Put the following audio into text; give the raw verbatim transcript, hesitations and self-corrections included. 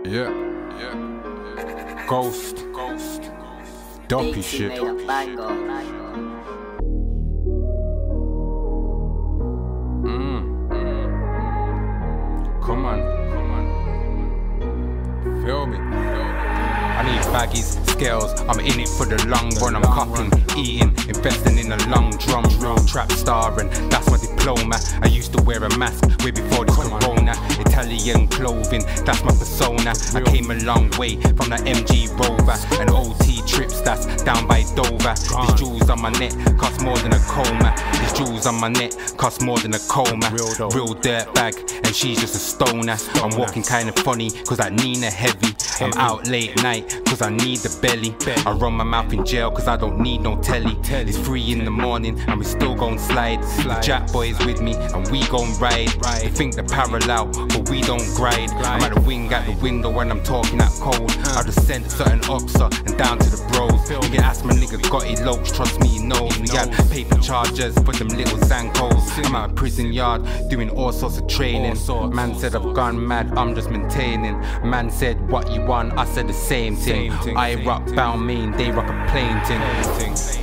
Yeah, yeah. Ghost, ghost, dopey shit. Mm, mm. Come on, come on. Feel me, feel me. I need baggies, scales, I'm in it for the long run. I'm cupping, eating, investing in a long drum. Real trap star and that's my diploma. I used to wear a mask way before this corona. Italian clothing, that's my persona. I came a long way from the M G Rover and O T trips that's down by Dover. These jewels on my neck cost more than a coma. These jewels on my neck cost more than a coma. Real dirt bag and she's just a stoner. I'm walking kinda funny cause I Nina heavy. I'm out late night cause I need the belly. I run my mouth in jail cause I don't need no telly. It's three in the morning and we still gon' slide. The Jack boys with me and we gon' ride. They think they're parallel but we don't grind. I'm at the wing at the window when I'm talking that cold. I just sent certain upser and down to the bros. You can ask my nigga got it low, trust me he knows. We got paper chargers for them little Zankos. I'm at a prison yard doing all sorts of training. Man said I've gone mad, I'm just maintaining. Man said what you want, I said the same thing. I rock Balmain, they rock a plain thing.